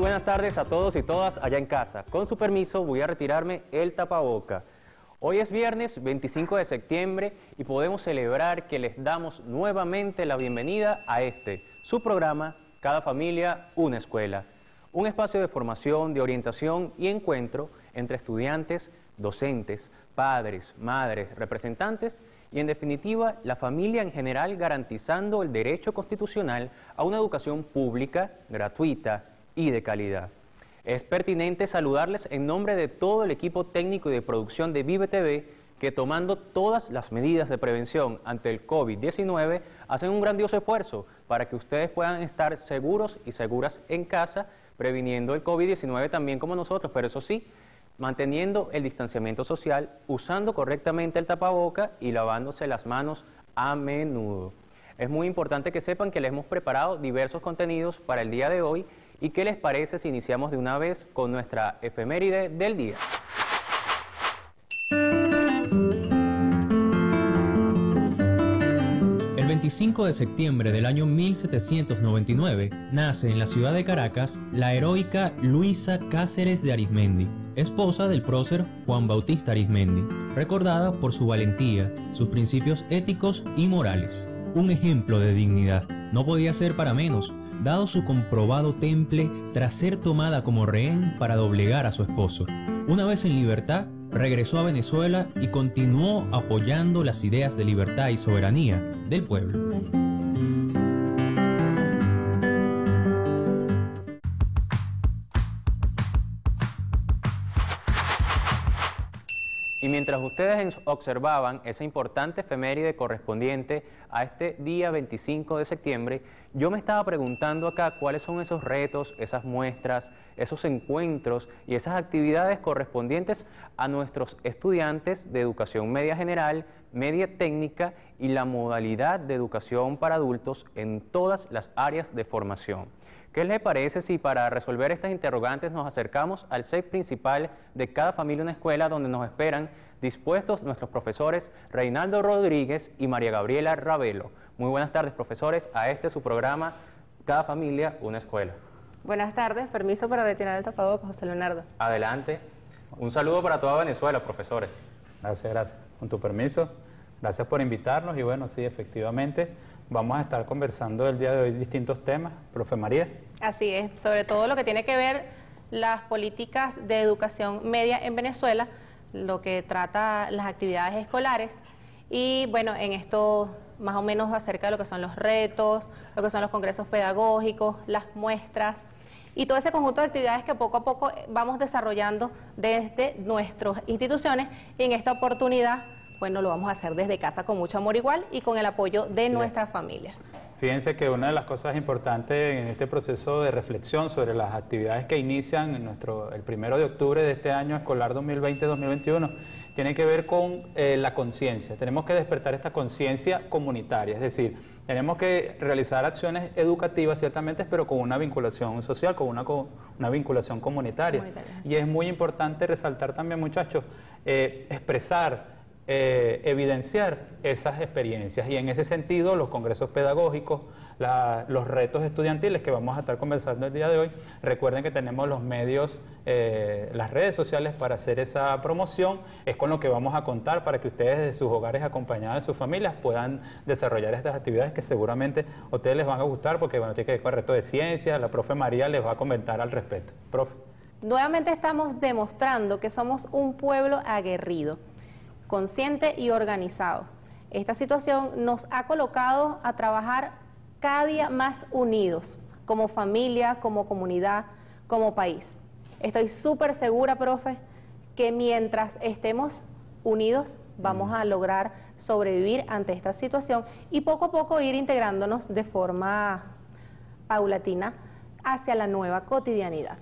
buenas tardes a todos y todas allá en casa. Con su permiso voy a retirarme el tapaboca. Hoy es viernes 25 de septiembre y podemos celebrar que les damos nuevamente la bienvenida a su programa Cada Familia, una Escuela. Un espacio de formación, de orientación y encuentro entre estudiantes, docentes, padres, madres, representantes y en definitiva la familia en general, garantizando el derecho constitucional a una educación pública, gratuita y de calidad. Es pertinente saludarles en nombre de todo el equipo técnico y de producción de Vive TV, que tomando todas las medidas de prevención ante el COVID-19, hacen un grandioso esfuerzo para que ustedes puedan estar seguros y seguras en casa, previniendo el COVID-19 también como nosotros, pero eso sí, manteniendo el distanciamiento social, usando correctamente el tapaboca y lavándose las manos a menudo. Es muy importante que sepan que les hemos preparado diversos contenidos para el día de hoy. ¿Y qué les parece si iniciamos de una vez con nuestra efeméride del día? El 25 de septiembre del año 1799 nace en la ciudad de Caracas la heroica Luisa Cáceres de Arizmendi, esposa del prócer Juan Bautista Arizmendi, recordada por su valentía, sus principios éticos y morales. Un ejemplo de dignidad. No podía ser para menos, dado su comprobado temple tras ser tomada como rehén para doblegar a su esposo. Una vez en libertad, regresó a Venezuela y continuó apoyando las ideas de libertad y soberanía del pueblo. Y mientras ustedes observaban esa importante efeméride correspondiente a este día 25 de septiembre, yo me estaba preguntando acá cuáles son esos retos, esas muestras, esos encuentros y esas actividades correspondientes a nuestros estudiantes de educación media general, media técnica y la modalidad de educación para adultos en todas las áreas de formación. ¿Qué les parece si para resolver estas interrogantes nos acercamos al set principal de Cada Familia, una Escuela, donde nos esperan dispuestos nuestros profesores Reinaldo Rodríguez y María Gabriela Ravelo? Muy buenas tardes, profesores, a su programa Cada Familia, una Escuela. Buenas tardes, permiso para retirar el tapabocas, José Leonardo. Adelante. Un saludo para toda Venezuela, profesores. Gracias. Con tu permiso, gracias por invitarnos y bueno, sí, efectivamente, vamos a estar conversando el día de hoy distintos temas. Profe María. Así es, sobre todo lo que tiene que ver las políticas de educación media en Venezuela, lo que trata las actividades escolares y bueno, en esto más o menos acerca de lo que son los retos, lo que son los congresos pedagógicos, las muestras y todo ese conjunto de actividades que poco a poco vamos desarrollando desde nuestras instituciones y en esta oportunidad, bueno, lo vamos a hacer desde casa con mucho amor igual y con el apoyo de nuestras familias. Fíjense que una de las cosas importantes en este proceso de reflexión sobre las actividades que inician en el 1 de octubre de este año escolar 2020-2021 tiene que ver con la conciencia. Tenemos que despertar esta conciencia comunitaria, es decir, tenemos que realizar acciones educativas ciertamente, pero con una vinculación social, con una vinculación comunitaria. Y es muy importante resaltar también, muchachos, expresar, evidenciar esas experiencias y en ese sentido los congresos pedagógicos, los retos estudiantiles que vamos a estar conversando el día de hoy. Recuerden que tenemos los medios, las redes sociales para hacer esa promoción, es con lo que vamos a contar para que ustedes de sus hogares acompañados de sus familias puedan desarrollar estas actividades que seguramente a ustedes les van a gustar porque bueno, tiene que ver con el reto de ciencia, la profe María les va a comentar al respecto. Profe. Nuevamente estamos demostrando que somos un pueblo aguerrido, consciente y organizado. Esta situación nos ha colocado a trabajar cada día más unidos, como familia, como comunidad, como país. Estoy súper segura, profe, que mientras estemos unidos vamos a lograr sobrevivir ante esta situación y poco a poco ir integrándonos de forma paulatina hacia la nueva cotidianidad.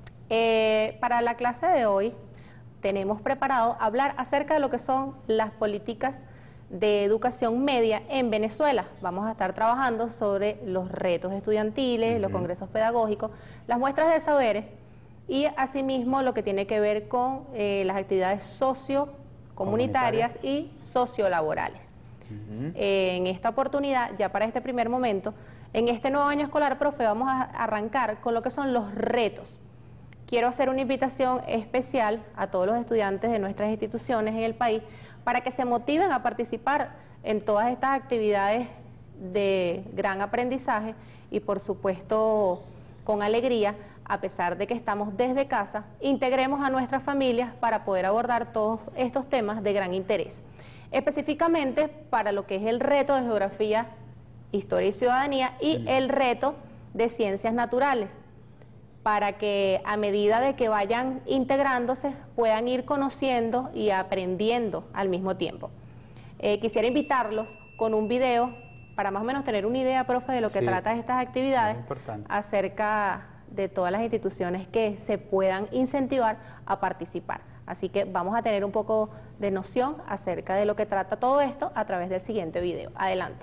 Para la clase de hoy tenemos preparado hablar acerca de lo que son las políticas de educación media en Venezuela. Vamos a estar trabajando sobre los retos estudiantiles, los congresos pedagógicos, las muestras de saberes y asimismo lo que tiene que ver con las actividades sociocomunitarias y sociolaborales. En esta oportunidad, ya para este primer momento, En este nuevo año escolar, profe, vamos a arrancar con lo que son los retos. Quiero hacer una invitación especial a todos los estudiantes de nuestras instituciones en el país para que se motiven a participar en todas estas actividades de gran aprendizaje y, por supuesto, con alegría, a pesar de que estamos desde casa, integremos a nuestras familias para poder abordar todos estos temas de gran interés. Específicamente para lo que es el reto de Geografía, Historia y Ciudadanía y el reto de Ciencias Naturales, para que a medida de que vayan integrándose puedan ir conociendo y aprendiendo al mismo tiempo. Quisiera invitarlos con un video para más o menos tener una idea, profe, de lo que trata estas actividades acerca de todas las instituciones que se puedan incentivar a participar. Así que vamos a tener un poco de noción acerca de lo que trata todo esto a través del siguiente video. Adelante.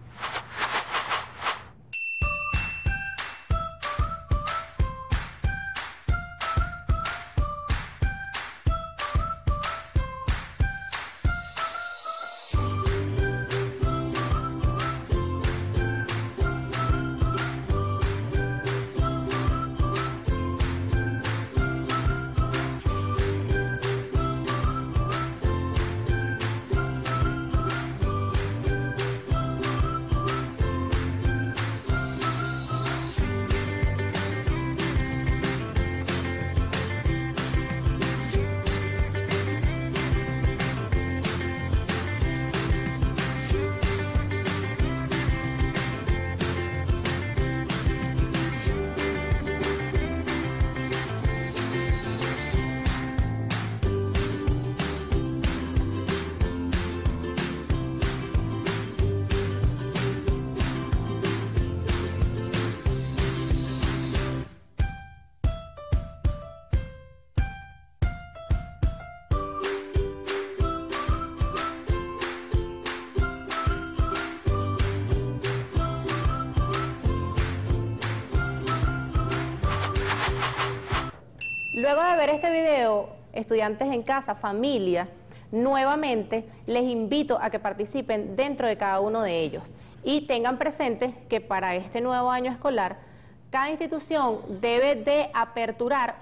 Luego de ver este video, estudiantes en casa, familia, nuevamente les invito a que participen dentro de cada uno de ellos y tengan presente que para este nuevo año escolar, cada institución debe de aperturar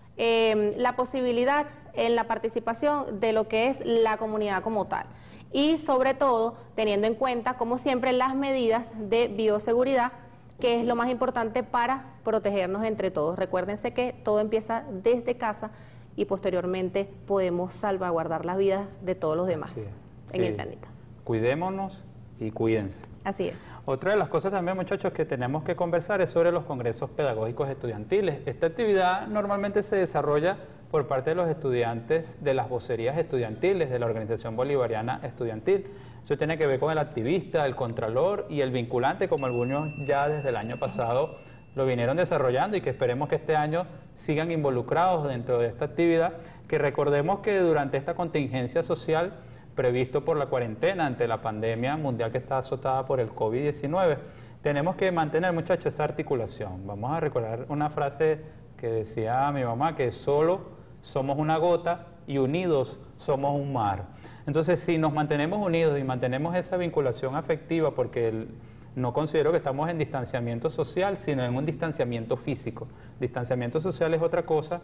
la posibilidad en la participación de lo que es la comunidad como tal. Y sobre todo, teniendo en cuenta, como siempre, las medidas de bioseguridad, que es lo más importante para protegernos entre todos. Recuérdense que todo empieza desde casa y posteriormente podemos salvaguardar las vidas de todos los demás en el planeta. Cuidémonos y cuídense. Así es. Otra de las cosas también, muchachos, que tenemos que conversar es sobre los congresos pedagógicos estudiantiles. Esta actividad normalmente se desarrolla por parte de los estudiantes de las vocerías estudiantiles de la Organización Bolivariana Estudiantil. Eso tiene que ver con el activista, el contralor y el vinculante, como algunos ya desde el año pasado lo vinieron desarrollando y que esperemos que este año sigan involucrados dentro de esta actividad, que recordemos que durante esta contingencia social previsto por la cuarentena ante la pandemia mundial que está azotada por el COVID-19, tenemos que mantener, muchachos, esa articulación. Vamos a recordar una frase que decía mi mamá, que solo somos una gota y unidos somos un mar. Entonces, si nos mantenemos unidos y mantenemos esa vinculación afectiva, porque no considero que estamos en distanciamiento social, sino en un distanciamiento físico. Distanciamiento social es otra cosa,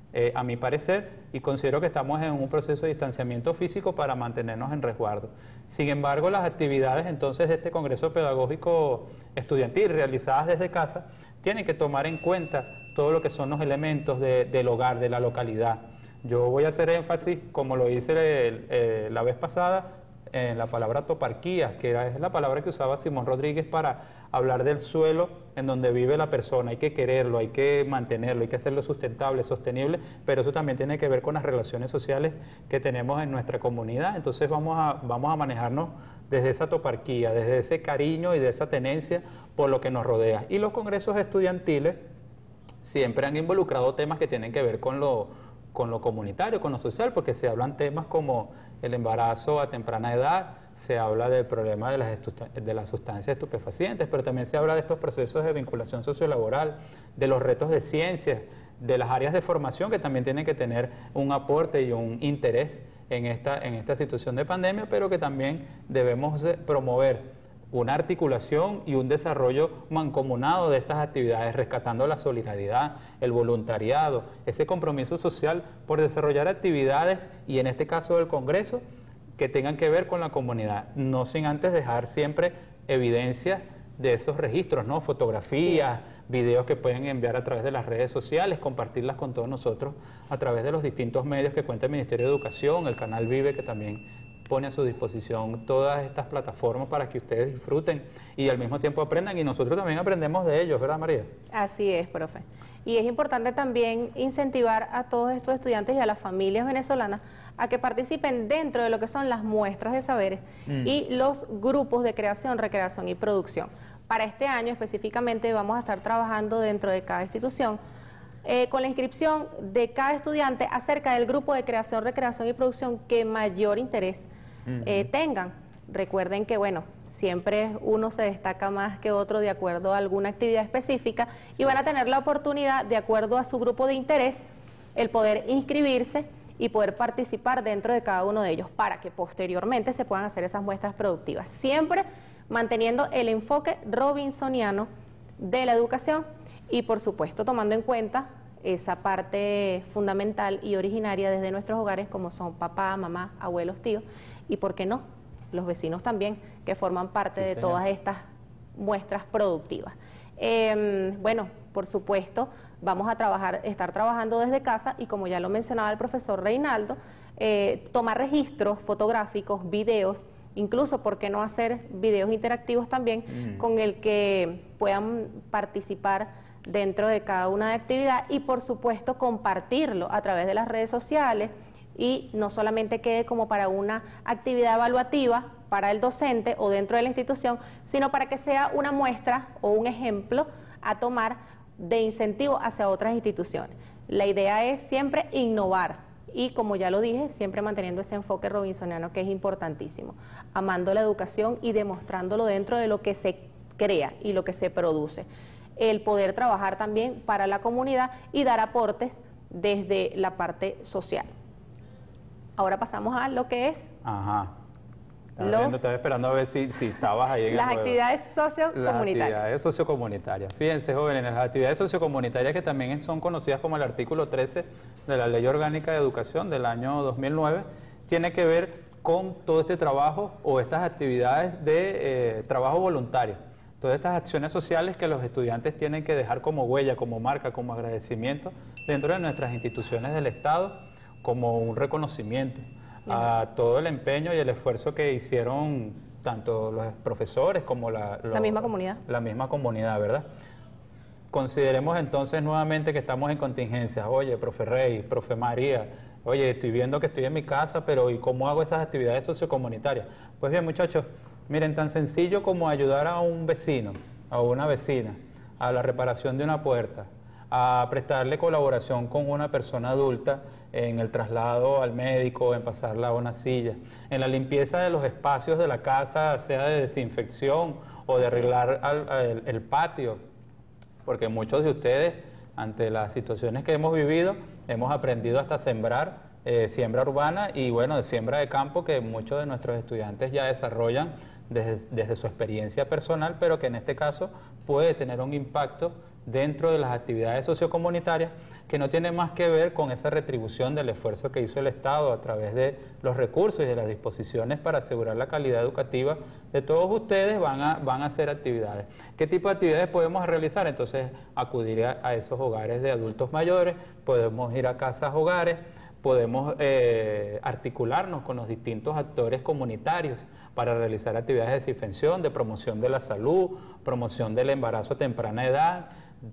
a mi parecer, y considero que estamos en un proceso de distanciamiento físico para mantenernos en resguardo. Sin embargo, las actividades entonces de este Congreso Pedagógico Estudiantil realizadas desde casa tienen que tomar en cuenta todo lo que son los elementos del hogar, de la localidad. Yo voy a hacer énfasis, como lo hice la vez pasada, en la palabra toparquía, que es la palabra que usaba Simón Rodríguez para hablar del suelo en donde vive la persona. Hay que quererlo, hay que mantenerlo, hay que hacerlo sustentable, sostenible, pero eso también tiene que ver con las relaciones sociales que tenemos en nuestra comunidad. Entonces vamos a manejarnos desde esa toparquía, desde ese cariño y de esa tenencia por lo que nos rodea. Y los congresos estudiantiles siempre han involucrado temas que tienen que ver con lo comunitario, con lo social, porque se hablan temas como el embarazo a temprana edad, se habla del problema de las sustancias estupefacientes, pero también se habla de estos procesos de vinculación sociolaboral, de los retos de ciencias, de las áreas de formación que también tienen que tener un aporte y un interés en esta situación de pandemia, pero que también debemos promover una articulación y un desarrollo mancomunado de estas actividades, rescatando la solidaridad, el voluntariado, ese compromiso social por desarrollar actividades, y en este caso del Congreso, que tengan que ver con la comunidad, no sin antes dejar siempre evidencia de esos registros, ¿no? Fotografías, sí, videos que pueden enviar a través de las redes sociales, compartirlas con todos nosotros a través de los distintos medios que cuenta el Ministerio de Educación, el canal Vive, que también pone a su disposición todas estas plataformas para que ustedes disfruten y al mismo tiempo aprendan, y nosotros también aprendemos de ellos, ¿verdad, María? Así es, profe. Y es importante también incentivar a todos estos estudiantes y a las familias venezolanas a que participen dentro de lo que son las muestras de saberes y los grupos de creación, recreación y producción. Para este año específicamente vamos a estar trabajando dentro de cada institución con la inscripción de cada estudiante acerca del grupo de creación, recreación y producción que mayor interés tengan. Recuerden que, bueno, siempre uno se destaca más que otro de acuerdo a alguna actividad específica y van a tener la oportunidad, de acuerdo a su grupo de interés, el poder inscribirse y poder participar dentro de cada uno de ellos para que posteriormente se puedan hacer esas muestras productivas. Siempre manteniendo el enfoque robinsoniano de la educación y, por supuesto, tomando en cuenta esa parte fundamental y originaria desde nuestros hogares, como son papá, mamá, abuelos, tíos, y, ¿por qué no?, los vecinos también, que forman parte de todas estas muestras productivas. Bueno, por supuesto, vamos a estar trabajando desde casa y, como ya lo mencionaba el profesor Reinaldo, tomar registros fotográficos, videos, incluso, ¿por qué no hacer videos interactivos también con el que puedan participar dentro de cada una de actividad y, por supuesto, compartirlo a través de las redes sociales y no solamente quede como para una actividad evaluativa para el docente o dentro de la institución, sino para que sea una muestra o un ejemplo a tomar de incentivo hacia otras instituciones. La idea es siempre innovar. Y, como ya lo dije, siempre manteniendo ese enfoque robinsoniano que es importantísimo, amando la educación y demostrándolo dentro de lo que se crea y lo que se produce. El poder trabajar también para la comunidad y dar aportes desde la parte social. Ahora pasamos a lo que es... Estaba esperando a ver si estabas ahí en las actividades sociocomunitarias. Las actividades sociocomunitarias. Fíjense, jóvenes, las actividades sociocomunitarias, que también son conocidas como el artículo 13 de la Ley Orgánica de Educación del año 2009, tiene que ver con todo este trabajo o estas actividades de trabajo voluntario. Todas estas acciones sociales que los estudiantes tienen que dejar como huella, como marca, como agradecimiento dentro de nuestras instituciones del Estado, como un reconocimiento a todo el empeño y el esfuerzo que hicieron tanto los profesores como la misma comunidad. La misma comunidad, ¿verdad? Consideremos entonces nuevamente que estamos en contingencias. Oye, profe Rey, profe María, oye, estoy viendo que estoy en mi casa, pero ¿y cómo hago esas actividades sociocomunitarias? Pues bien, muchachos, miren, tan sencillo como ayudar a un vecino, a una vecina, a la reparación de una puerta, a prestarle colaboración con una persona adulta en el traslado al médico, en pasarla a una silla, en la limpieza de los espacios de la casa, sea de desinfección o de arreglar el patio, porque muchos de ustedes, ante las situaciones que hemos vivido, hemos aprendido hasta sembrar, siembra urbana y, bueno, de siembra de campo, que muchos de nuestros estudiantes ya desarrollan desde su experiencia personal, pero que en este caso puede tener un impacto dentro de las actividades sociocomunitarias, que no tiene más que ver con esa retribución del esfuerzo que hizo el Estado a través de los recursos y de las disposiciones para asegurar la calidad educativa de todos ustedes. Van a hacer actividades. ¿Qué tipo de actividades podemos realizar? Entonces, acudir a esos hogares de adultos mayores, podemos ir a casas hogares, podemos articularnos con los distintos actores comunitarios para realizar actividades de desinfección, de promoción de la salud, promoción del embarazo a temprana edad,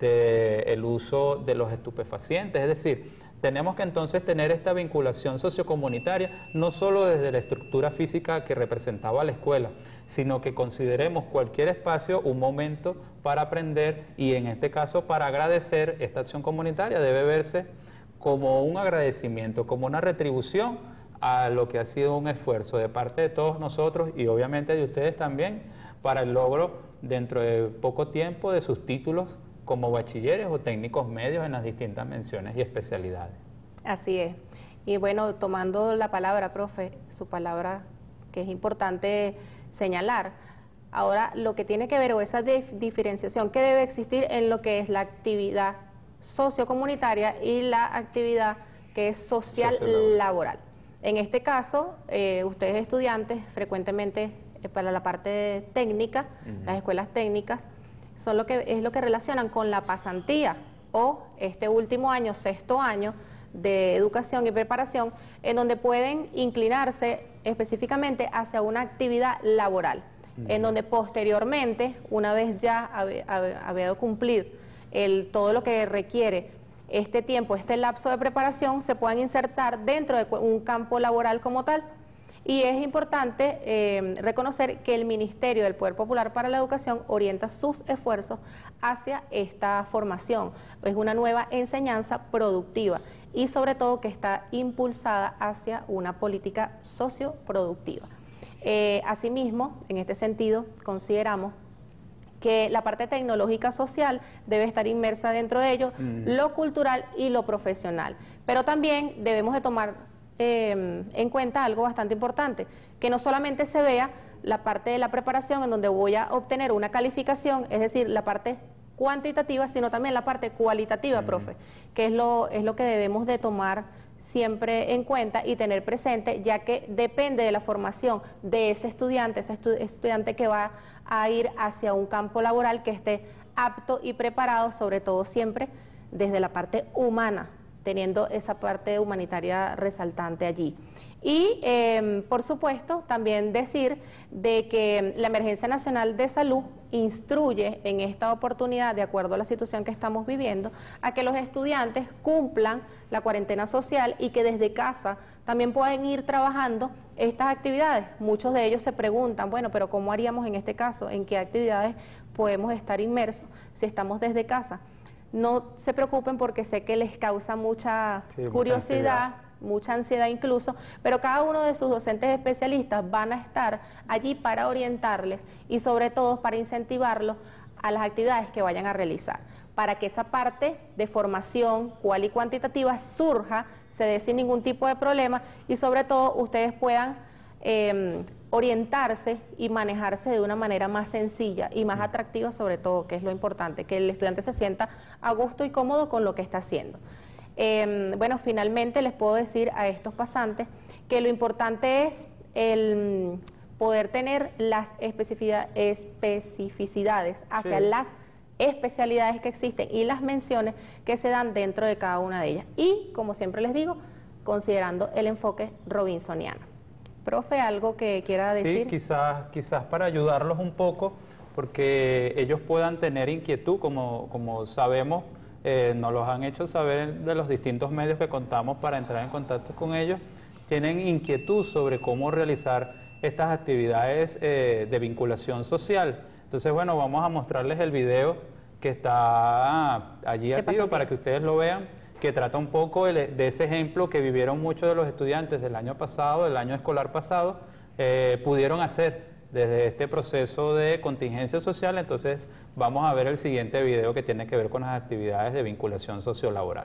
del uso de los estupefacientes. Es decir, tenemos que entonces tener esta vinculación sociocomunitaria, no solo desde la estructura física que representaba la escuela, sino que consideremos cualquier espacio un momento para aprender y, en este caso, para agradecer. Esta acción comunitaria debe verse como un agradecimiento, como una retribución a lo que ha sido un esfuerzo de parte de todos nosotros y obviamente de ustedes también para el logro dentro de poco tiempo de sus títulos como bachilleres o técnicos medios en las distintas menciones y especialidades. Así es. Y bueno, tomando la palabra, profe, su palabra, que es importante señalar, Ahora, lo que tiene que ver o esa diferenciación que debe existir en lo que es la actividad sociocomunitaria y la actividad que es social laboral. En este caso, ustedes estudiantes frecuentemente para la parte técnica, las escuelas técnicas, es lo que relacionan con la pasantía o este último año, sexto año de educación y preparación, en donde pueden inclinarse específicamente hacia una actividad laboral, en donde posteriormente, una vez ya habido cumplir todo lo que requiere este tiempo, este lapso de preparación, se puedan insertar dentro de un campo laboral como tal. Y es importante reconocer que el Ministerio del Poder Popular para la Educación orienta sus esfuerzos hacia esta formación. Es una nueva enseñanza productiva y sobre todo que está impulsada hacia una política socioproductiva. Asimismo, en este sentido, consideramos que la parte tecnológica social debe estar inmersa dentro de ello, lo cultural y lo profesional. Pero también debemos de tomar en cuenta algo bastante importante, que no solamente se vea la parte de la preparación en donde voy a obtener una calificación, es decir, la parte cuantitativa, sino también la parte cualitativa, profe, que es lo que debemos de tomar siempre en cuenta y tener presente, ya que depende de la formación de ese estudiante que va a ir hacia un campo laboral que esté apto y preparado, sobre todo siempre desde la parte humana, teniendo esa parte humanitaria resaltante allí. Y, por supuesto, también decir de que la Emergencia Nacional de Salud instruye en esta oportunidad, de acuerdo a la situación que estamos viviendo, a que los estudiantes cumplan la cuarentena social y que desde casa también pueden ir trabajando estas actividades. Muchos de ellos se preguntan, bueno, pero ¿cómo haríamos en este caso? ¿En qué actividades podemos estar inmersos si estamos desde casa? No se preocupen porque sé que les causa mucha curiosidad, mucha ansiedad incluso, pero cada uno de sus docentes especialistas van a estar allí para orientarles y sobre todo para incentivarlos a las actividades que vayan a realizar, para que esa parte de formación cual y cuantitativa surja, se dé sin ningún tipo de problema y sobre todo ustedes puedan orientarse y manejarse de una manera más sencilla y más atractiva, sobre todo, que es lo importante, que el estudiante se sienta a gusto y cómodo con lo que está haciendo. Bueno, finalmente les puedo decir a estos pasantes que lo importante es el poder tener las especificidades hacia las especialidades que existen y las menciones que se dan dentro de cada una de ellas. Y, como siempre les digo, considerando el enfoque robinsoniano. Profe, ¿algo que quiera decir? Sí, quizás para ayudarlos un poco, porque ellos puedan tener inquietud, como sabemos, nos los han hecho saber de los distintos medios que contamos para entrar en contacto con ellos, tienen inquietud sobre cómo realizar estas actividades de vinculación social. Entonces, bueno, vamos a mostrarles el video que está allí activo para que ustedes lo vean, que trata un poco de ese ejemplo que vivieron muchos de los estudiantes del año pasado, del año escolar pasado, pudieron hacer desde este proceso de contingencia social. Entonces vamos a ver el siguiente video que tiene que ver con las actividades de vinculación sociolaboral.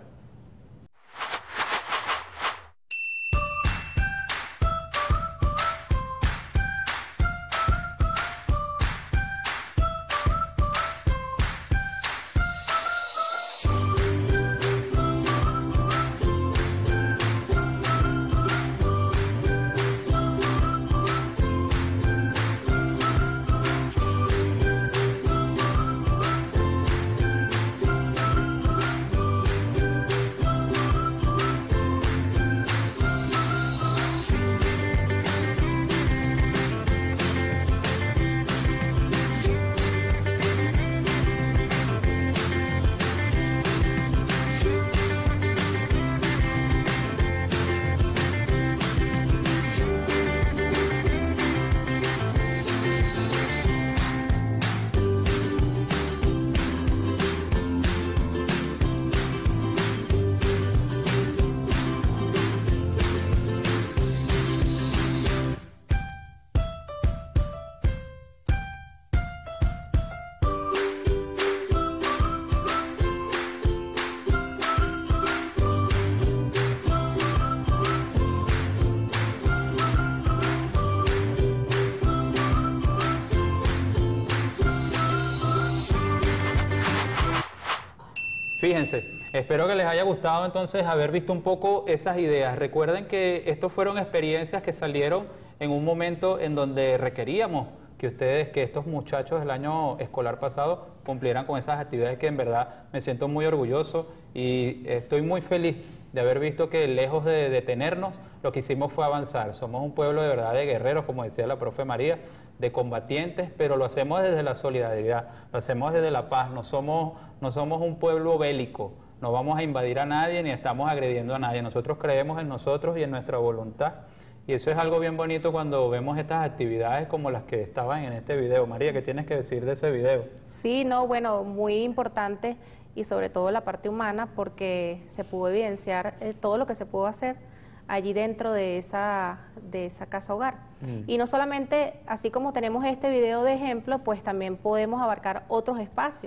Fíjense, espero que les haya gustado entonces haber visto un poco esas ideas. Recuerden que estos fueron experiencias que salieron en un momento en donde requeríamos que estos muchachos del año escolar pasado cumplieran con esas actividades, que en verdad me siento muy orgulloso y estoy muy feliz de haber visto que lejos de detenernos, lo que hicimos fue avanzar. Somos un pueblo de verdad de guerreros, como decía la profe María, de combatientes, pero lo hacemos desde la solidaridad, lo hacemos desde la paz. No somos un pueblo bélico, no vamos a invadir a nadie ni estamos agrediendo a nadie. Nosotros creemos en nosotros y en nuestra voluntad. Y eso es algo bien bonito cuando vemos estas actividades como las que estaban en este video. María, ¿qué tienes que decir de ese video? Sí, no, bueno, muy importante y sobre todo la parte humana, porque se pudo evidenciar todo lo que se pudo hacer allí dentro de esa casa hogar. Y no solamente, así como tenemos este video de ejemplo, pues también podemos abarcar otros espacios.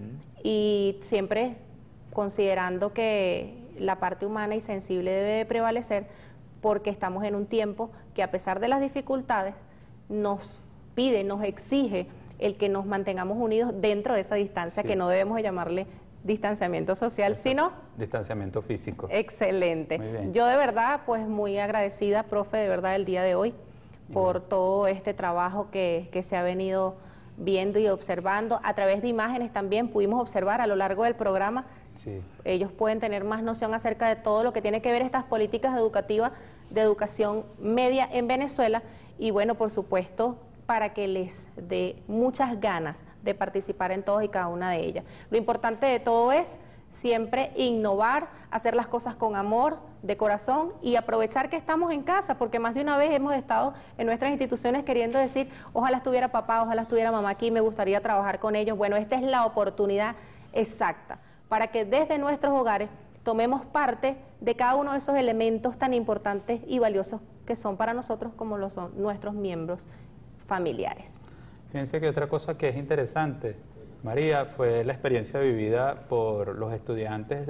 Y siempre considerando que la parte humana y sensible debe de prevalecer, porque estamos en un tiempo que, a pesar de las dificultades, nos pide, nos exige el que nos mantengamos unidos dentro de esa distancia, que no debemos de llamarle distanciamiento social, sino distanciamiento físico. Excelente. Yo de verdad, pues muy agradecida, profe, de verdad, el día de hoy, por todo este trabajo que se ha venido viendo y observando. A través de imágenes también pudimos observar a lo largo del programa. Ellos pueden tener más noción acerca de todo lo que tiene que ver estas políticas educativas de educación media en Venezuela, y bueno, por supuesto, para que les dé muchas ganas de participar en todas y cada una de ellas. Lo importante de todo es siempre innovar, hacer las cosas con amor, de corazón, y aprovechar que estamos en casa, porque más de una vez hemos estado en nuestras instituciones queriendo decir, ojalá estuviera papá, ojalá estuviera mamá aquí, me gustaría trabajar con ellos. Bueno, esta es la oportunidad exacta para que desde nuestros hogares tomemos parte de cada uno de esos elementos tan importantes y valiosos que son para nosotros, como lo son nuestros miembros familiares. Fíjense que otra cosa que es interesante, María, fue la experiencia vivida por los estudiantes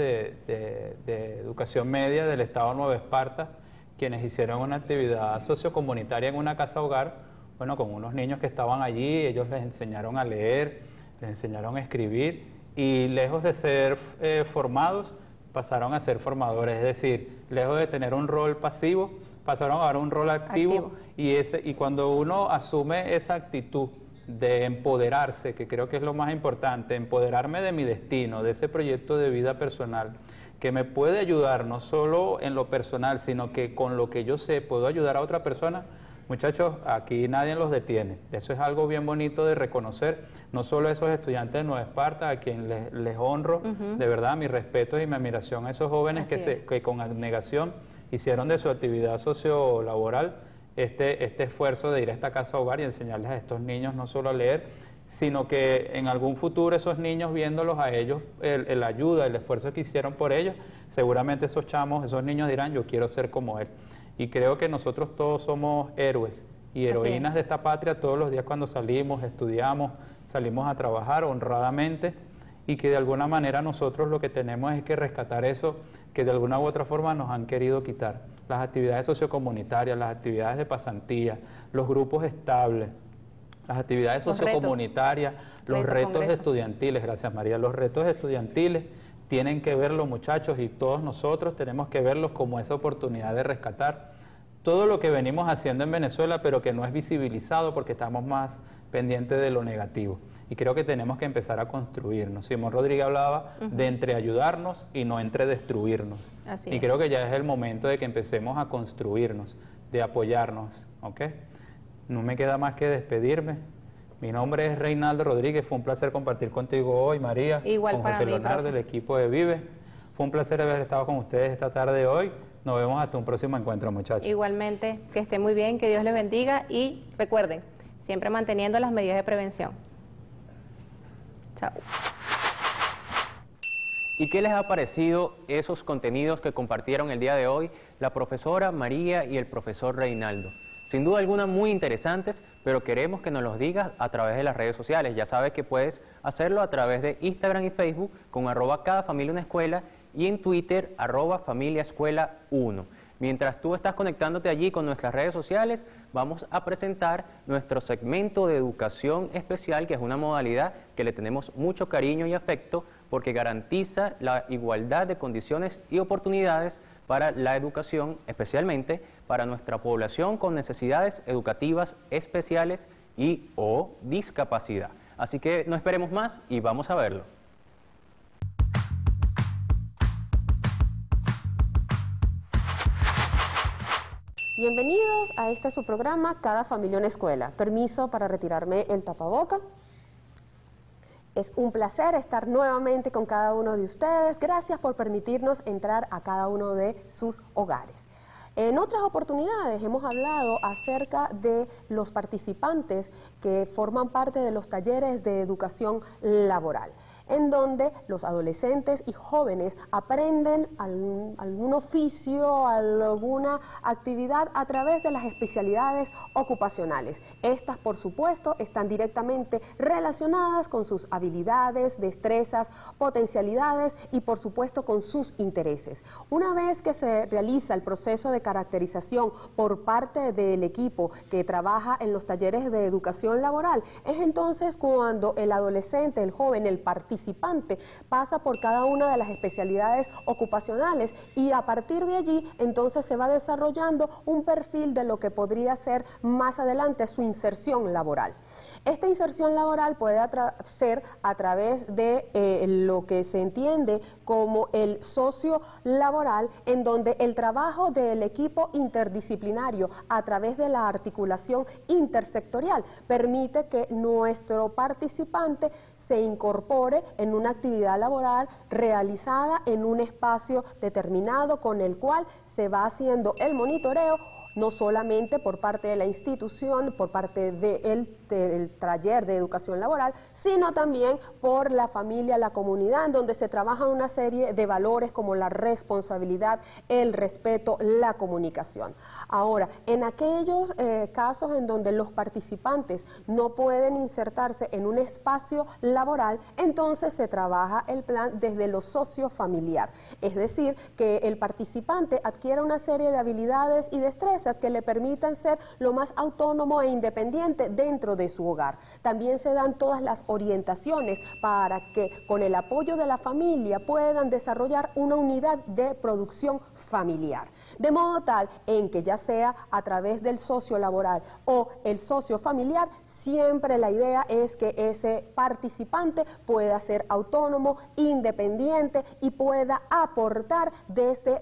de educación media del estado Nueva Esparta, quienes hicieron una actividad sociocomunitaria en una casa hogar, bueno, con unos niños que estaban allí. Ellos les enseñaron a leer, les enseñaron a escribir, y lejos de ser formados, pasaron a ser formadores, es decir, lejos de tener un rol pasivo, pasaron a dar un rol activo. Y cuando uno asume esa actitud de empoderarse, que creo que es lo más importante, empoderarme de mi destino, de ese proyecto de vida personal, que me puede ayudar no solo en lo personal, sino que con lo que yo sé puedo ayudar a otra persona. Muchachos, aquí nadie los detiene. Eso es algo bien bonito de reconocer, no solo a esos estudiantes de Nueva Esparta, a quien les honro, de verdad, mi respeto y mi admiración a esos jóvenes que con abnegación hicieron de su actividad sociolaboral este esfuerzo de ir a esta casa hogar y enseñarles a estos niños no solo a leer, sino que en algún futuro esos niños, viéndolos a ellos, la ayuda, el esfuerzo que hicieron por ellos, seguramente esos chamos, esos niños dirán, yo quiero ser como él. Y creo que nosotros todos somos héroes y heroínas de esta patria todos los días cuando salimos, estudiamos, salimos a trabajar honradamente, y que de alguna manera nosotros lo que tenemos es que rescatar eso que de alguna u otra forma nos han querido quitar. Las actividades sociocomunitarias, las actividades de pasantía, los grupos estables, las actividades sociocomunitarias, los retos estudiantiles. Gracias, María. Los retos estudiantiles tienen que verlos, muchachos, y todos nosotros tenemos que verlos como esa oportunidad de rescatar todo lo que venimos haciendo en Venezuela, pero que no es visibilizado porque estamos más pendientes de lo negativo. Y creo que tenemos que empezar a construirnos. Simón Rodríguez hablaba de entre ayudarnos y no entre destruirnos. Y creo que ya es el momento de que empecemos a construirnos, de apoyarnos, ¿ok? No me queda más que despedirme. Mi nombre es Reinaldo Rodríguez, fue un placer compartir contigo hoy, María, igual con José Leonardo, del equipo de Vive. Fue un placer haber estado con ustedes esta tarde de hoy. Nos vemos hasta un próximo encuentro, muchachos. Igualmente, que estén muy bien, que Dios les bendiga, y recuerden, siempre manteniendo las medidas de prevención. Chao. ¿Y qué les ha parecido esos contenidos que compartieron el día de hoy la profesora María y el profesor Reinaldo? Sin duda alguna muy interesantes, pero queremos que nos los digas a través de las redes sociales. Ya sabes que puedes hacerlo a través de Instagram y Facebook con @cadafamiliaUnaEscuela y en Twitter @familiaescuela1. Mientras tú estás conectándote allí con nuestras redes sociales, vamos a presentar nuestro segmento de educación especial, que es una modalidad que le tenemos mucho cariño y afecto, porque garantiza la igualdad de condiciones y oportunidades para la educación, especialmente para nuestra población con necesidades educativas especiales y o discapacidad. Así que no esperemos más y vamos a verlo. Bienvenidos a este su programa Cada Familia una Escuela. Permiso para retirarme el tapaboca. Es un placer estar nuevamente con cada uno de ustedes. Gracias por permitirnos entrar a cada uno de sus hogares. En otras oportunidades hemos hablado acerca de los participantes que forman parte de los talleres de educación laboral, en donde los adolescentes y jóvenes aprenden algún oficio, alguna actividad a través de las especialidades ocupacionales. Estas, por supuesto, están directamente relacionadas con sus habilidades, destrezas, potencialidades y, por supuesto, con sus intereses. Una vez que se realiza el proceso de caracterización por parte del equipo que trabaja en los talleres de educación laboral, es entonces cuando el adolescente, el joven, el participante pasa por cada una de las especialidades ocupacionales y a partir de allí entonces se va desarrollando un perfil de lo que podría ser más adelante su inserción laboral. Esta inserción laboral puede ser a través de lo que se entiende como el socio laboral, en donde el trabajo del equipo interdisciplinario a través de la articulación intersectorial permite que nuestro participante se incorpore en una actividad laboral realizada en un espacio determinado con el cual se va haciendo el monitoreo, no solamente por parte de la institución, por parte del taller de educación laboral, sino también por la familia, la comunidad, en donde se trabaja una serie de valores como la responsabilidad, el respeto, la comunicación. Ahora, en aquellos casos en donde los participantes no pueden insertarse en un espacio laboral, entonces se trabaja el plan desde lo sociofamiliar, es decir, que el participante adquiera una serie de habilidades y destrezas que le permitan ser lo más autónomo e independiente dentro de su hogar. También se dan todas las orientaciones para que con el apoyo de la familia puedan desarrollar una unidad de producción familiar. De modo tal en que ya sea a través del socio laboral o el socio familiar, siempre la idea es que ese participante pueda ser autónomo, independiente y pueda aportar desde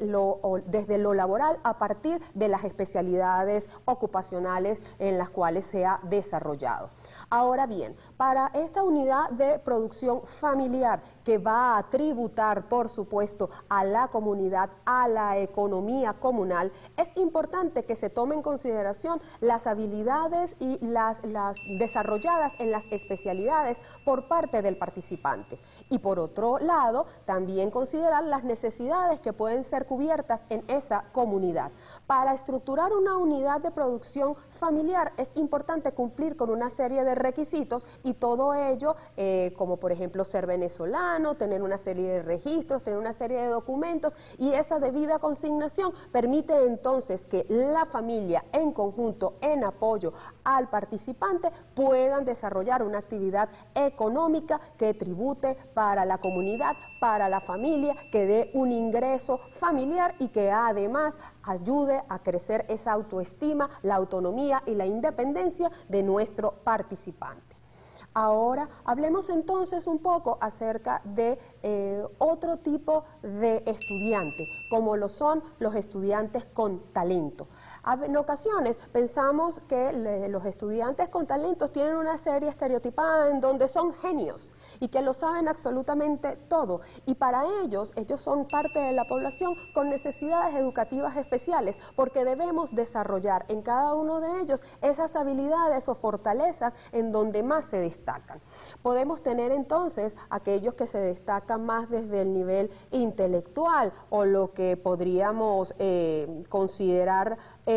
lo laboral a partir de las especialidades ocupacionales en las cuales se ha desarrollado. Ahora bien, para esta unidad de producción familiar que va a tributar, por supuesto, a la comunidad, a la economía comunal, es importante que se tome en consideración las habilidades y las desarrolladas en las especialidades por parte del participante. Y por otro lado, también considerar las necesidades que pueden ser cubiertas en esa comunidad. Para estructurar una unidad de producción familiar es importante cumplir con una serie de requisitos y todo ello, como por ejemplo ser venezolano, tener una serie de registros, tener una serie de documentos, y esa debida consignación permite entonces que la familia en conjunto, en apoyo al participante, puedan desarrollar una actividad económica que tribute para la comunidad, para la familia, que dé un ingreso familiar y que además ayude a crecer esa autoestima, la autonomía y la independencia de nuestro participante. Ahora hablemos entonces un poco acerca de otro tipo de estudiante, como lo son los estudiantes con talento. En ocasiones pensamos que los estudiantes con talentos tienen una serie estereotipada en donde son genios y que lo saben absolutamente todo, y para ellos son parte de la población con necesidades educativas especiales, porque debemos desarrollar en cada uno de ellos esas habilidades o fortalezas en donde más se destacan. Podemos tener entonces aquellos que se destacan más desde el nivel intelectual o lo que podríamos considerar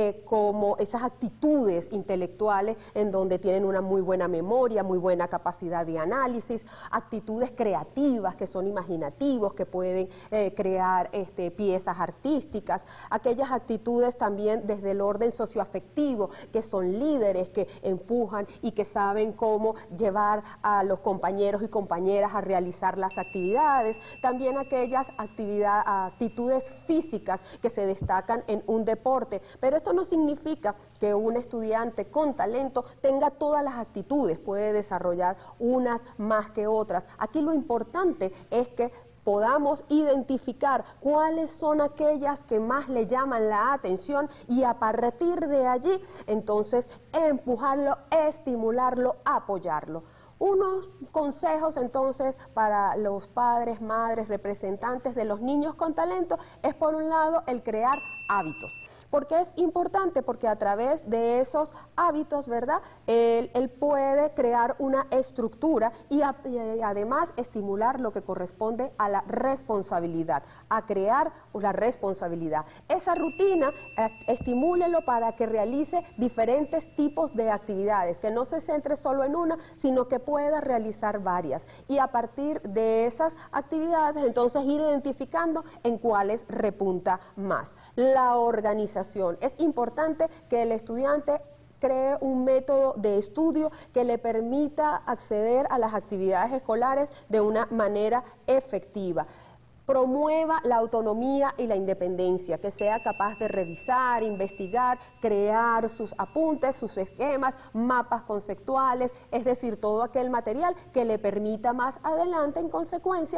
como esas actitudes intelectuales en donde tienen una muy buena memoria, muy buena capacidad de análisis, actitudes creativas que son imaginativos, que pueden crear piezas artísticas, aquellas actitudes también desde el orden socioafectivo, que son líderes, que empujan y que saben cómo llevar llevar a los compañeros y compañeras a realizar las actividades, también aquellas actitudes físicas que se destacan en un deporte, pero esto no significa que un estudiante con talento tenga todas las actitudes, puede desarrollar unas más que otras. Aquí lo importante es que podamos identificar cuáles son aquellas que más le llaman la atención y a partir de allí, entonces, empujarlo, estimularlo, apoyarlo. Unos consejos entonces para los padres, madres, representantes de los niños con talento es por un lado el crear hábitos. ¿Por qué es importante? Porque a través de esos hábitos, ¿verdad? Él puede crear una estructura y además estimular lo que corresponde a la responsabilidad, a crear la responsabilidad. Esa rutina, estimúlelo para que realice diferentes tipos de actividades, que no se centre solo en una, sino que pueda realizar varias. Y a partir de esas actividades, entonces ir identificando en cuáles repunta más. La organización. Es importante que el estudiante cree un método de estudio que le permita acceder a las actividades escolares de una manera efectiva. Promueva la autonomía y la independencia, que sea capaz de revisar, investigar, crear sus apuntes, sus esquemas, mapas conceptuales, es decir, todo aquel material que le permita más adelante, en consecuencia,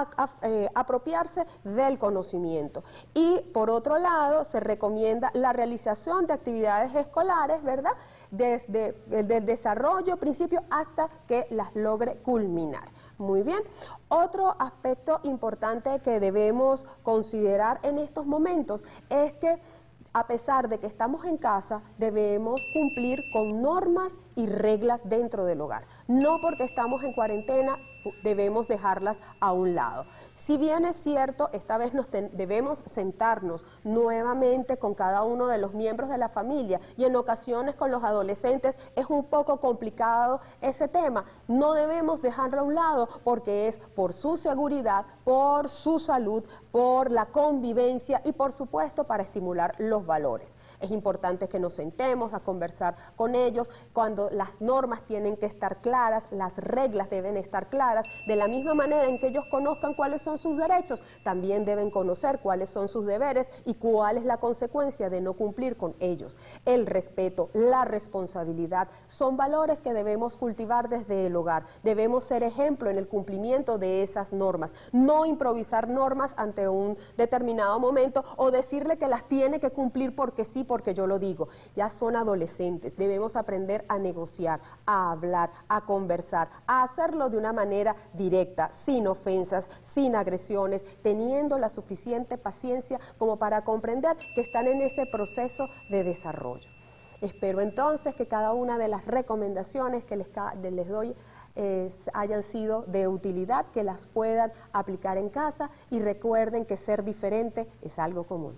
apropiarse del conocimiento. Y, por otro lado, se recomienda la realización de actividades escolares, ¿verdad?, desde el desarrollo, principio, hasta que las logre culminar. Muy bien. Otro aspecto importante que debemos considerar en estos momentos es que a pesar de que estamos en casa, debemos cumplir con normas y reglas dentro del hogar. No porque estamos en cuarentena debemos dejarlas a un lado. Si bien es cierto, esta vez debemos sentarnos nuevamente con cada uno de los miembros de la familia y en ocasiones con los adolescentes es un poco complicado ese tema. No debemos dejarlo a un lado porque es por su seguridad, por su salud, por la convivencia y por supuesto para estimular los valores. Es importante que nos sentemos a conversar con ellos cuando las normas tienen que estar claras, las reglas deben estar claras. De la misma manera en que ellos conozcan cuáles son sus derechos, también deben conocer cuáles son sus deberes y cuál es la consecuencia de no cumplir con ellos. El respeto, la responsabilidad son valores que debemos cultivar desde el hogar. Debemos ser ejemplo en el cumplimiento de esas normas, no improvisar normas ante un determinado momento o decirle que las tiene que cumplir porque sí, porque yo lo digo. Ya son adolescentes, debemos aprender a negociar, a hablar, a conversar, a hacerlo de una manera directa, sin ofensas, sin agresiones, teniendo la suficiente paciencia como para comprender que están en ese proceso de desarrollo. Espero entonces que cada una de las recomendaciones que les doy hayan sido de utilidad, que las puedan aplicar en casa y recuerden que ser diferente es algo común.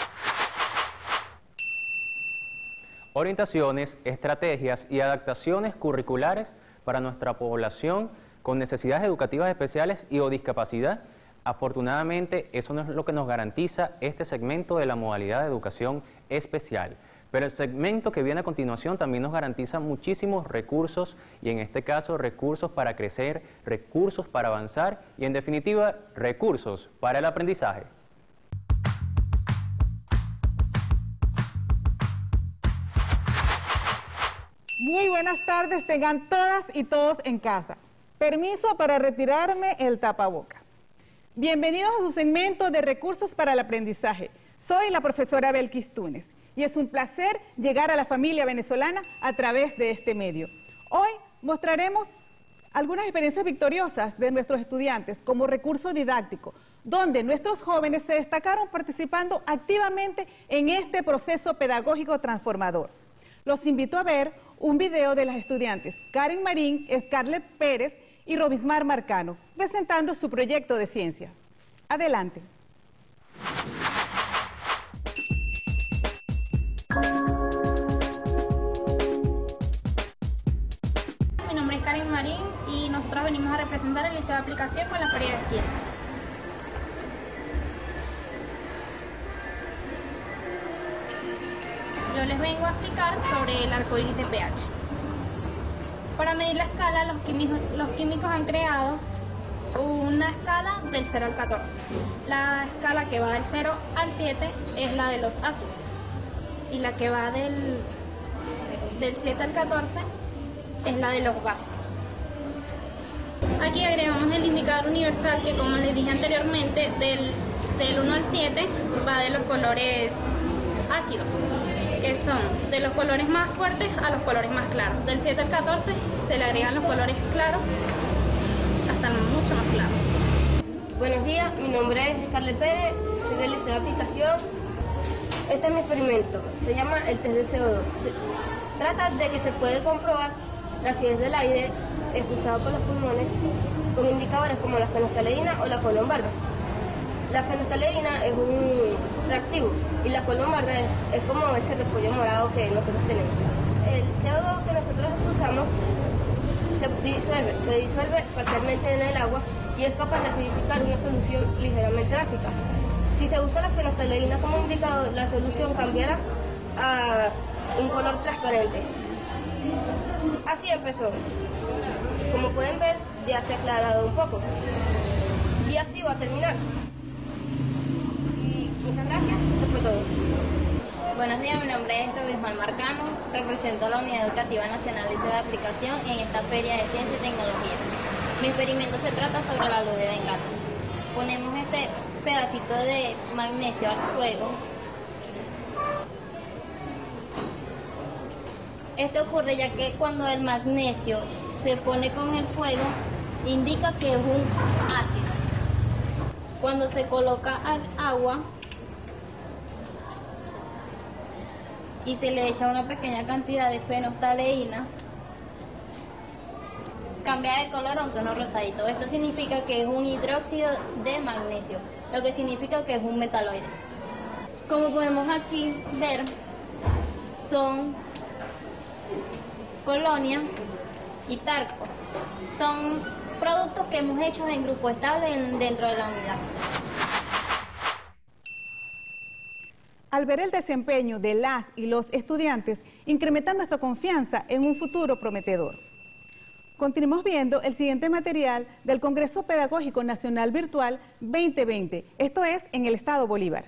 Orientaciones, estrategias y adaptaciones curriculares para nuestra población con necesidades educativas especiales y o discapacidad. Afortunadamente, eso no es lo que nos garantiza este segmento de la modalidad de educación especial. Pero el segmento que viene a continuación también nos garantiza muchísimos recursos y en este caso recursos para crecer, recursos para avanzar y en definitiva recursos para el aprendizaje. Muy buenas tardes, tengan todas y todos en casa. Permiso para retirarme el tapabocas. Bienvenidos a su segmento de recursos para el aprendizaje. Soy la profesora Belkis Túnez y es un placer llegar a la familia venezolana a través de este medio. Hoy mostraremos algunas experiencias victoriosas de nuestros estudiantes como recurso didáctico, donde nuestros jóvenes se destacaron participando activamente en este proceso pedagógico transformador. Los invito a ver un video de las estudiantes Karen Marín, Scarlett Pérez y Robismar Marcano, presentando su proyecto de ciencia. Adelante. Mi nombre es Karen Marín y nosotros venimos a representar el Liceo de Aplicación con la Feria de Ciencia. Yo les vengo a explicar sobre el arco iris de pH. Para medir la escala, los químicos han creado una escala del 0 al 14. La escala que va del 0 al 7 es la de los ácidos. Y la que va del 7 al 14 es la de los básicos. Aquí agregamos el indicador universal que, como les dije anteriormente, del 1 al 7 va de los colores ácidos, que son de los colores más fuertes a los colores más claros. Del 7 al 14 se le agregan los colores claros hasta mucho más claros. Buenos días, mi nombre es Scarlett Pérez, soy del Liceo de Aplicación. Este es mi experimento, se llama el test de CO2. Trata de que se puede comprobar la acidez del aire expulsado por los pulmones con indicadores como la fenolftaleína o la colombarda. La fenolftaleína es un reactivo y la colombarda es como ese repollo morado que nosotros tenemos. El CO2 que nosotros expulsamos se disuelve parcialmente en el agua y es capaz de acidificar una solución ligeramente básica. Si se usa la fenolftaleína como indicador, la solución cambiará a un color transparente. Así empezó. Como pueden ver, ya se ha aclarado un poco. Y así va a terminar. Y muchas gracias, esto fue todo. Buenos días, mi nombre es Rubén Juan Marcano, represento a la Unidad Educativa Nacional Liceo de Aplicación en esta Feria de Ciencia y Tecnología. Mi experimento se trata sobre la luz de bengala. Ponemos este pedacito de magnesio al fuego. Esto ocurre ya que cuando el magnesio se pone con el fuego, indica que es un ácido. Cuando se coloca al agua y se le echa una pequeña cantidad de fenolftaleína, cambia de color a un tono rosadito. Esto significa que es un hidróxido de magnesio, lo que significa que es un metaloide. Como podemos aquí ver, son colonia y talco. Son productos que hemos hecho en grupo estable dentro de la unidad. Al ver el desempeño de las y los estudiantes, incrementa nuestra confianza en un futuro prometedor. Continuamos viendo el siguiente material del Congreso Pedagógico Nacional Virtual 2020. Esto es en el Estado Bolívar.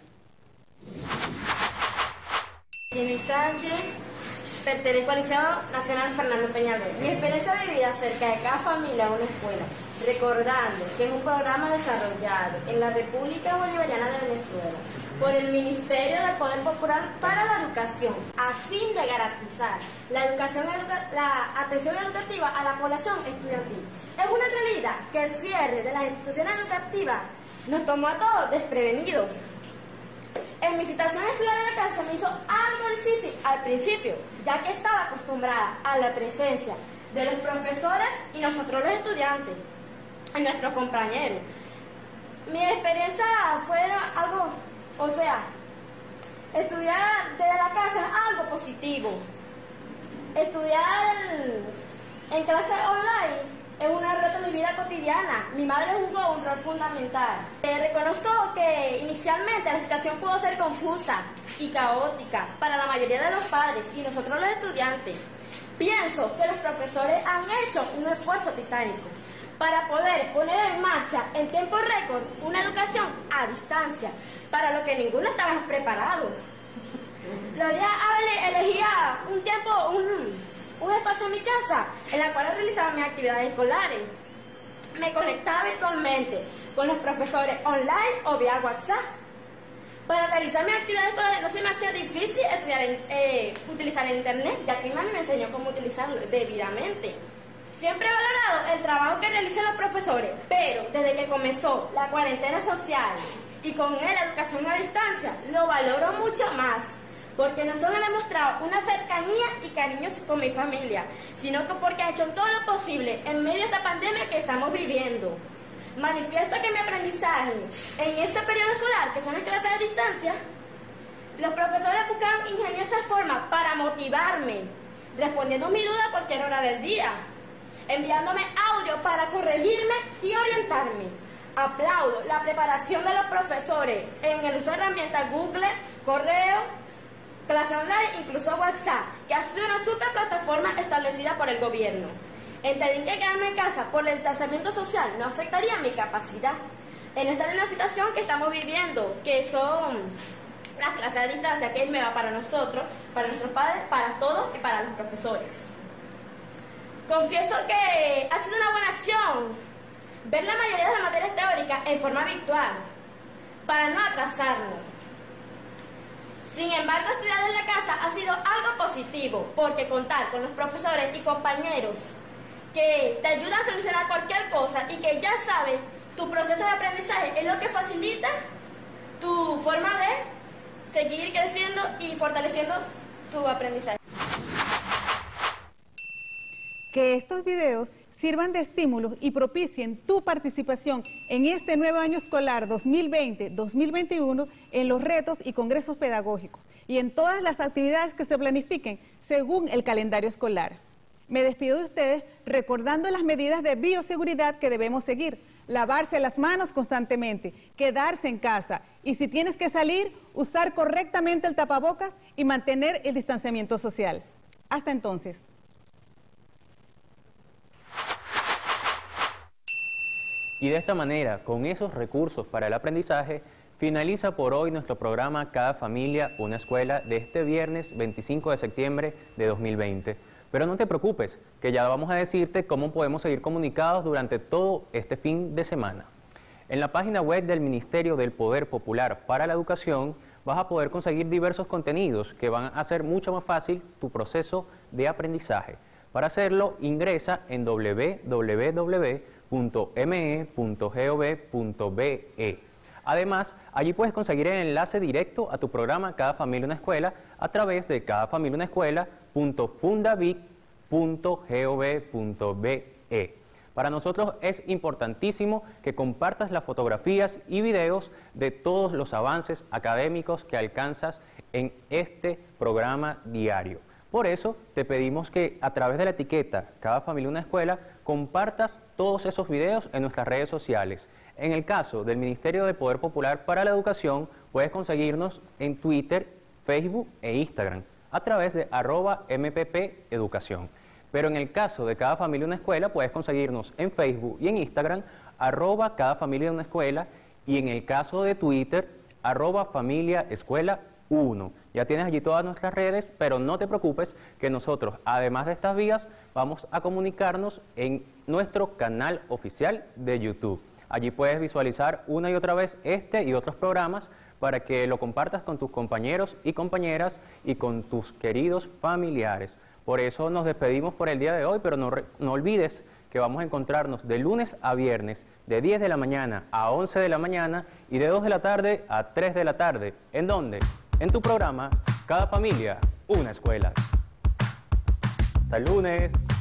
Jenny Sánchez, pertenezco al Liceo Nacional Fernando Peñalver. Mi experiencia de vida acerca de cada familia en una escuela, recordando que es un programa desarrollado en la República Bolivariana de Venezuela por el Ministerio del Poder Popular para la Educación, a fin de garantizar la atención educativa a la población estudiantil. Es una realidad que el cierre de las instituciones educativas nos tomó a todos desprevenidos. En mi situación estudiar en la casa me hizo algo difícil al principio, ya que estaba acostumbrada a la presencia de los profesores y nosotros los estudiantes, y nuestros compañeros. Mi experiencia fue algo, estudiar desde la casa es algo positivo. Estudiar en clase online es una reto en mi vida cotidiana. Mi madre jugó un rol fundamental. Reconozco que inicialmente la situación pudo ser confusa y caótica para la mayoría de los padres y nosotros los estudiantes. Pienso que los profesores han hecho un esfuerzo titánico para poder poner en marcha en tiempo récord una educación a distancia, para lo que ninguno estábamos preparados. Gloria elegía un espacio en mi casa en la cual realizaba mis actividades escolares. Me conectaba virtualmente con los profesores online o vía WhatsApp. Para realizar mis actividades escolares no se me hacía difícil utilizar el internet, ya que mi mamá me enseñó cómo utilizarlo debidamente. Siempre he valorado el trabajo que realizan los profesores, pero desde que comenzó la cuarentena social y con él la educación a distancia, lo valoro mucho más. Porque no solo le he mostrado una cercanía y cariño con mi familia, sino que porque ha hecho todo lo posible en medio de esta pandemia que estamos viviendo. Manifiesto que mi aprendizaje en este periodo escolar, que son las clases a distancia, los profesores buscaron ingeniosas formas para motivarme, respondiendo mi duda a cualquier hora del día, enviándome audio para corregirme y orientarme. Aplaudo la preparación de los profesores en el uso de herramientas Google, correo, clase online, incluso WhatsApp, que ha sido una super plataforma establecida por el gobierno. Entendí que quedarme en casa por el distanciamiento social no afectaría mi capacidad. En estar en la situación que estamos viviendo, que son las clases a distancia, que es nueva para nosotros, para nuestros padres, para todos y para los profesores. Confieso que ha sido una buena acción ver la mayoría de las materias teóricas en forma virtual, para no atrasarnos. Sin embargo, estudiar en la casa ha sido algo positivo, porque contar con los profesores y compañeros que te ayudan a solucionar cualquier cosa y que ya saben tu proceso de aprendizaje es lo que facilita tu forma de seguir creciendo y fortaleciendo tu aprendizaje. Que estos videos sirvan de estímulos y propicien tu participación en este nuevo año escolar 2020-2021 en los retos y congresos pedagógicos y en todas las actividades que se planifiquen según el calendario escolar. Me despido de ustedes recordando las medidas de bioseguridad que debemos seguir: lavarse las manos constantemente, quedarse en casa y si tienes que salir, usar correctamente el tapabocas y mantener el distanciamiento social. Hasta entonces. Y de esta manera, con esos recursos para el aprendizaje, finaliza por hoy nuestro programa Cada Familia, una Escuela de este viernes 25 de septiembre de 2020. Pero no te preocupes, que ya vamos a decirte cómo podemos seguir comunicados durante todo este fin de semana. En la página web del Ministerio del Poder Popular para la Educación vas a poder conseguir diversos contenidos que van a hacer mucho más fácil tu proceso de aprendizaje. Para hacerlo, ingresa en www.me.gov.be. Además, allí puedes conseguir el enlace directo a tu programa Cada Familia una Escuela a través de cadafamiliaunaescuela.fundavic.gov.be. Para nosotros es importantísimo que compartas las fotografías y videos de todos los avances académicos que alcanzas en este programa diario. Por eso te pedimos que a través de la etiqueta Cada Familia una Escuela compartas todos esos videos en nuestras redes sociales. En el caso del Ministerio del Poder Popular para la Educación, puedes conseguirnos en Twitter, Facebook e Instagram a través de @MPPEducación. Pero en el caso de Cada Familia una Escuela, puedes conseguirnos en Facebook y en Instagram @CadaFamiliaUnaEscuela y en el caso de Twitter @FamiliaEscuela1. Ya tienes allí todas nuestras redes, pero no te preocupes que nosotros, además de estas vías, vamos a comunicarnos en nuestro canal oficial de YouTube. Allí puedes visualizar una y otra vez este y otros programas para que lo compartas con tus compañeros y compañeras y con tus queridos familiares. Por eso nos despedimos por el día de hoy, pero no olvides que vamos a encontrarnos de lunes a viernes, de 10 de la mañana a 11 de la mañana y de 2 de la tarde a 3 de la tarde. ¿En dónde? En tu programa Cada Familia, una Escuela. Hasta el lunes.